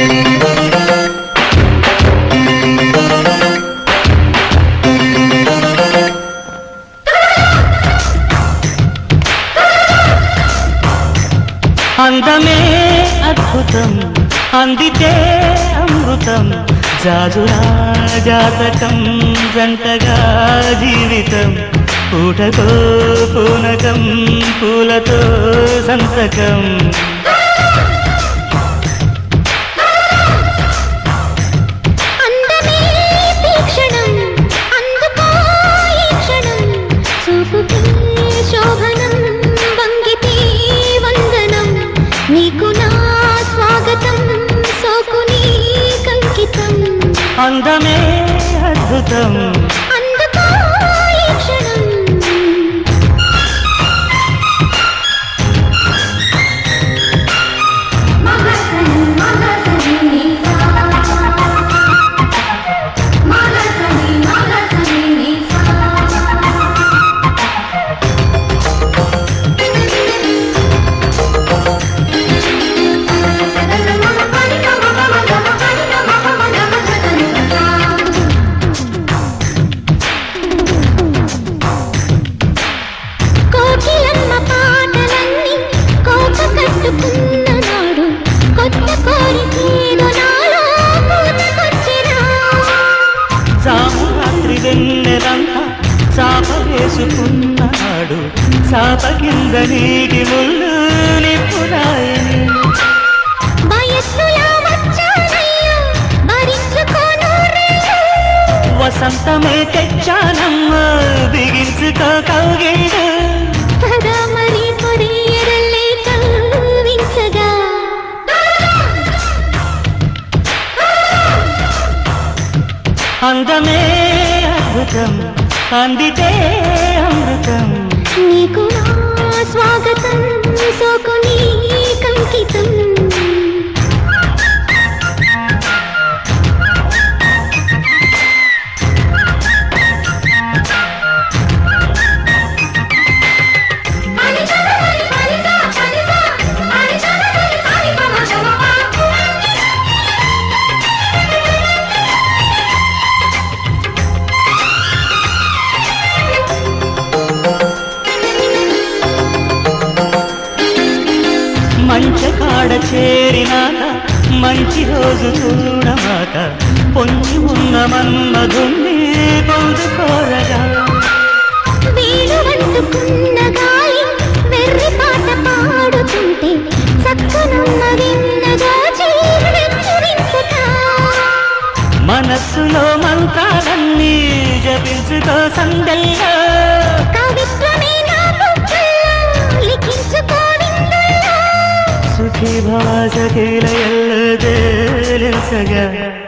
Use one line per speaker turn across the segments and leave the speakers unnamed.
అందమే అద్భుతం అందితే అమృతం జాజులా జాతకం జంటగా జీవితం పూటకో పూనకం పూలతో సంతకం అందమే అద్భుతం చాపవేసుకున్నాడు చాప కింద నీటి ముళ్ళు నిప్పురాయని వసంతమే తెచ్చానమ్మ బిగించుకో కౌగిళ్ళు అందమే అద్భుతం అందితే అమృతం
నీకు నా స్వాగతం సోకు నీ కంకితం
మంచి కాడ చేరినాక మంచి రోజు చూడమాక పొంచి ఉన్న మన్మధుణ్ణి పొందుకోరగా
వీడు వండుకున్న గాలి వెర్రి పాట పాడుతుంటే చక్కనున్న విన్నగా జీవించుతా
మనస్సులో మంత్రాలన్నీ జపించుకో సందల్లా
కవిత్వమే నా బుగ్గల్లో లిఖించుకో
సుఖీ భాషకిలయల్లదేలిసగా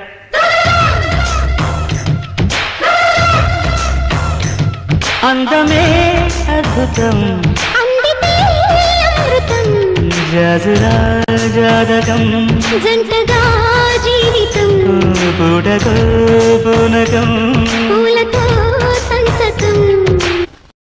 అందమే అద్భుతం
అందితే అమృతం
జాజులా జాతకం
జంటగా జీవితం
పూటకో పూనకం
పూలతో సంతకం